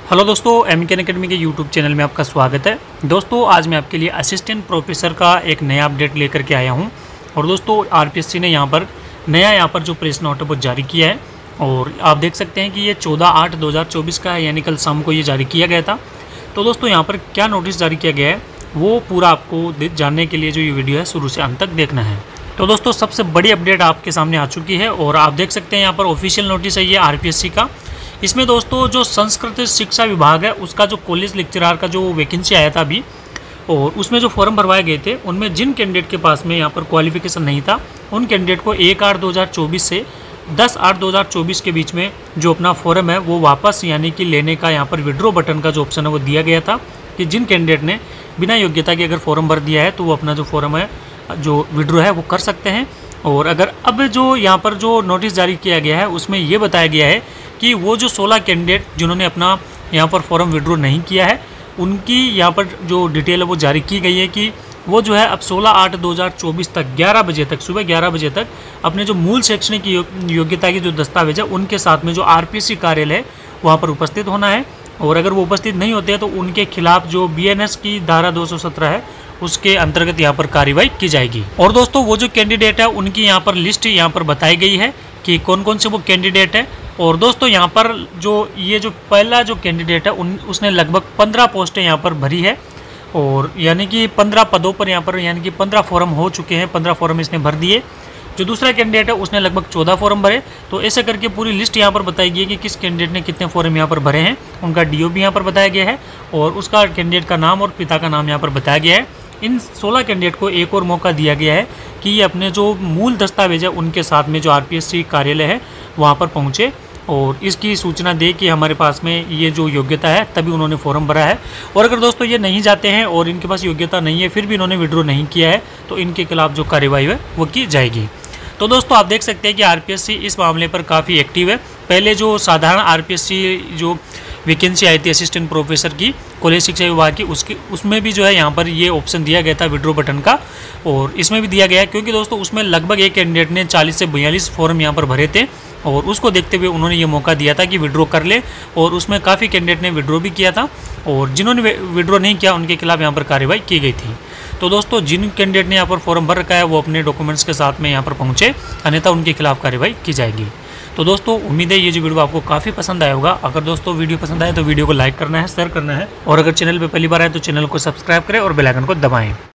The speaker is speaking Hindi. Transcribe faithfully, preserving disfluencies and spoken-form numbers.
हेलो दोस्तों, एमकेएन एकेडमी के यूट्यूब चैनल में आपका स्वागत है। दोस्तों आज मैं आपके लिए असिस्टेंट प्रोफेसर का एक नया अपडेट लेकर के आया हूं। और दोस्तों आरपीएससी ने यहां पर नया यहां पर जो प्रेस नोट है वो जारी किया है। और आप देख सकते हैं कि ये चौदह आठ दो हज़ार चौबीस का है, यानी कल शाम को ये जारी किया गया था। तो दोस्तों यहाँ पर क्या नोटिस जारी किया गया है वो पूरा आपको जानने के लिए जो ये वीडियो है शुरू से अंत तक देखना है। तो दोस्तों सबसे बड़ी अपडेट आपके सामने आ चुकी है और आप देख सकते हैं यहाँ पर ऑफिशियल नोटिस है ये आरपीएससी का। इसमें दोस्तों जो संस्कृत शिक्षा विभाग है उसका जो कॉलेज लेक्चरर का जो वैकेंसी आया था अभी, और उसमें जो फॉर्म भरवाए गए थे उनमें जिन कैंडिडेट के पास में यहाँ पर क्वालिफिकेशन नहीं था उन कैंडिडेट को एक आठ दो हज़ार चौबीस से दस आठ दो हज़ार चौबीस के बीच में जो अपना फॉर्म है वो वापस यानी कि लेने का यहाँ पर विड्रॉ बटन का जो ऑप्शन है वो दिया गया था कि जिन कैंडिडेट ने बिना योग्यता के अगर फॉर्म भर दिया है तो वो अपना जो फॉर्म है जो विड्रॉ है वो कर सकते हैं। और अगर अब जो यहाँ पर जो नोटिस जारी किया गया है उसमें ये बताया गया है कि वो जो सोलह कैंडिडेट जिन्होंने अपना यहाँ पर फॉर्म विड्रॉ नहीं किया है उनकी यहाँ पर जो डिटेल है वो जारी की गई है कि वो जो है अब सोलह आठ दो हज़ार चौबीस तक ग्यारह बजे तक सुबह ग्यारह बजे तक अपने जो मूल शैक्षणिक योग्यता की जो दस्तावेज है उनके साथ में जो आरपीएससी कार्यालय है वहाँ पर उपस्थित होना है। और अगर वो उपस्थित नहीं होते हैं तो उनके खिलाफ जो बीएनएस की धारा दो सौ सत्रह है उसके अंतर्गत यहाँ पर कार्रवाई की जाएगी। और दोस्तों वो जो कैंडिडेट है उनकी यहाँ पर लिस्ट यहाँ पर बताई गई है कि कौन कौन से वो कैंडिडेट है। और दोस्तों यहाँ पर जो ये जो पहला जो कैंडिडेट है उन उसने लगभग पंद्रह पोस्टें यहाँ पर भरी है और यानी कि पंद्रह पदों पर यहाँ पर यानी कि पंद्रह फॉर्म हो चुके हैं, पंद्रह फॉर्म इसने भर दिए। जो दूसरा कैंडिडेट है उसने लगभग चौदह फॉर्म भरे। तो ऐसे करके पूरी लिस्ट यहाँ पर बताई गई है कि किस कैंडिडेट ने कितने फॉर्म यहाँ पर भरे हैं, उनका डीओ भी यहाँ पर बताया गया है और उसका कैंडिडेट का नाम और पिता का नाम यहाँ पर बताया गया है। इन सोलह कैंडिडेट को एक और मौका दिया गया है कि ये अपने जो मूल दस्तावेज है उनके साथ में जो आरपीएससी कार्यालय है वहाँ पर पहुँचे और इसकी सूचना दे कि हमारे पास में ये जो योग्यता है तभी उन्होंने फॉर्म भरा है। और अगर दोस्तों ये नहीं जाते हैं और इनके पास योग्यता नहीं है फिर भी इन्होंने विड्रॉ नहीं किया है तो इनके खिलाफ जो कार्रवाई है वो की जाएगी। तो दोस्तों आप देख सकते हैं कि आरपीएससी इस मामले पर काफ़ी एक्टिव है। पहले जो साधारण आरपीएससी जो वैकेंसी आई थी असिस्टेंट प्रोफेसर की कॉलेज शिक्षा विभाग की उसकी उसमें भी जो है यहाँ पर ये ऑप्शन दिया गया था विड्रॉ बटन का, और इसमें भी दिया गया है क्योंकि दोस्तों उसमें लगभग एक कैंडिडेट ने चालीस से बयालीस फॉर्म यहाँ पर भरे थे और उसको देखते हुए उन्होंने ये मौका दिया था कि विड्रॉ कर ले। और उसमें काफ़ी कैंडिडेट ने विड्रॉ भी किया था और जिन्होंने विड्रॉ नहीं किया उनके खिलाफ यहाँ पर कार्रवाई की गई थी। तो दोस्तों जिन कैंडिडेट ने यहाँ पर फॉर्म भर रखा है वो अपने डॉक्यूमेंट्स के साथ में यहाँ पर पहुँचे, अन्यथा उनके खिलाफ कार्रवाई की जाएगी। तो दोस्तों उम्मीद है ये जो वीडियो आपको काफ़ी पसंद आया होगा। अगर दोस्तों वीडियो पसंद आए तो वीडियो को लाइक करना है, शेयर करना है और अगर चैनल पर पहली बार आए तो चैनल को सब्सक्राइब करें और बेल आइकन को दबाएं।